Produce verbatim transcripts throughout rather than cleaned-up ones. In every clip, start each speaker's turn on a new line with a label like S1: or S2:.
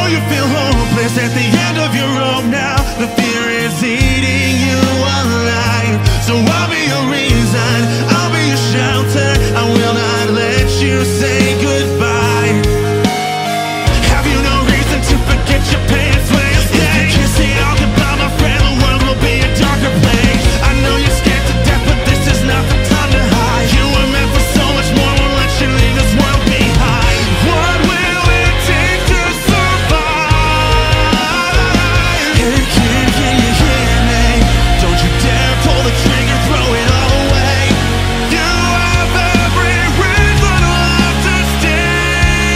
S1: you feel hopeless at the end of your rope now. The fear is eating you alive. So I'll be your reason, I'll be your shelter. I will not let you say goodbye. Have you no reason to forget your past last day? If you kiss it all goodbye, my friend, the world will be a darker place. I know you're scared to death, but this is not the time to hide. You were meant for so much more, won't let you leave this world behind. What will it take to survive? Hey kid, can you hear me? Don't you dare pull the trigger, throw it all away. You have every reason left to stay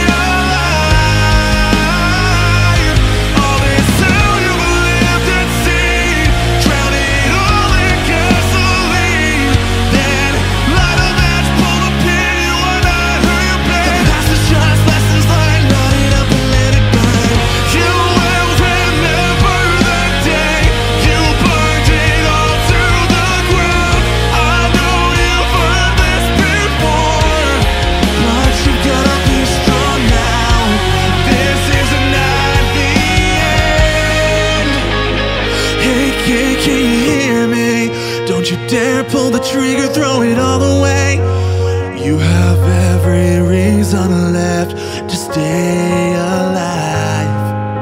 S1: alive. All this hell you've lived and seen, drown it all in gasoline. Then light a match, pull the pin, you are not who you've been. The past is just lessons learned, light it up and let it burn. You will remember the day you burned it all to the ground. I know you've heard this before, but you gotta be strong now. This is not the end. Hey kid, can you hear me? Don't you dare pull the trigger, throw it all away. You have every reason left to stay alive.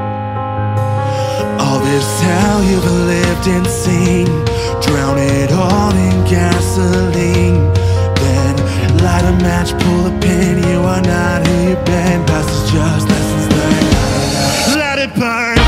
S1: All this hell you've lived and seen, drown it all in gasoline. Then light a match, pull a pin, you are not who you've been. Past is just lessons learned, let it burn.